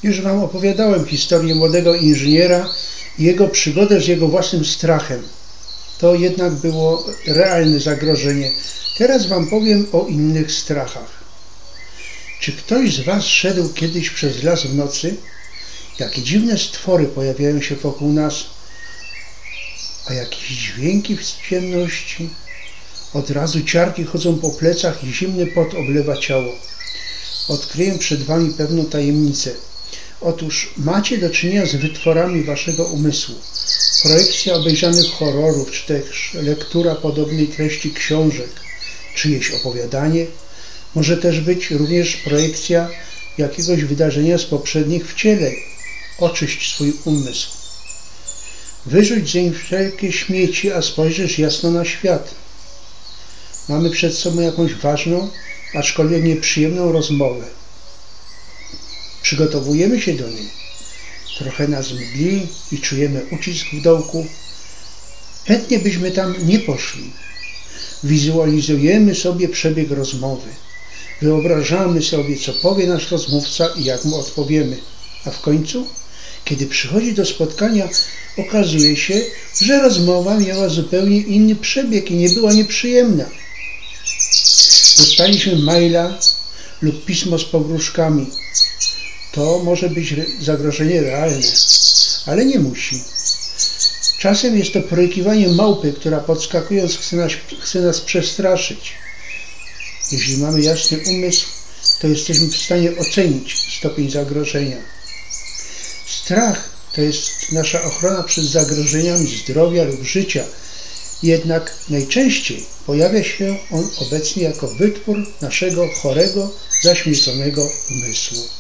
Już Wam opowiadałem historię młodego inżyniera i jego przygodę z jego własnym strachem. To jednak było realne zagrożenie. Teraz Wam powiem o innych strachach. Czy ktoś z Was szedł kiedyś przez las w nocy? Jakie dziwne stwory pojawiają się wokół nas, a jakieś dźwięki w ciemności. Od razu ciarki chodzą po plecach i zimny pot oblewa ciało. Odkryję przed Wami pewną tajemnicę. Otóż macie do czynienia z wytworami Waszego umysłu. Projekcja obejrzanych horrorów, czy też lektura podobnej treści książek, czyjeś opowiadanie. Może też być również projekcja jakiegoś wydarzenia z poprzednich wcieleń. Oczyść swój umysł. Wyrzuć zeń wszelkie śmieci, a spojrzysz jasno na świat. Mamy przed sobą jakąś ważną, aczkolwiek nieprzyjemną rozmowę. Przygotowujemy się do niej. Trochę nas mdli i czujemy ucisk w dołku. Chętnie byśmy tam nie poszli. Wizualizujemy sobie przebieg rozmowy. Wyobrażamy sobie, co powie nasz rozmówca i jak mu odpowiemy. A w końcu, kiedy przychodzi do spotkania, okazuje się, że rozmowa miała zupełnie inny przebieg i nie była nieprzyjemna. Dostaliśmy maila lub pismo z pogróżkami. To może być zagrożenie realne, ale nie musi. Czasem jest to porykiwanie małpy, która podskakując chce nas przestraszyć. Jeśli mamy jasny umysł, to jesteśmy w stanie ocenić stopień zagrożenia. Strach to jest nasza ochrona przed zagrożeniami zdrowia lub życia, jednak najczęściej pojawia się on obecnie jako wytwór naszego chorego, zaśmieconego umysłu.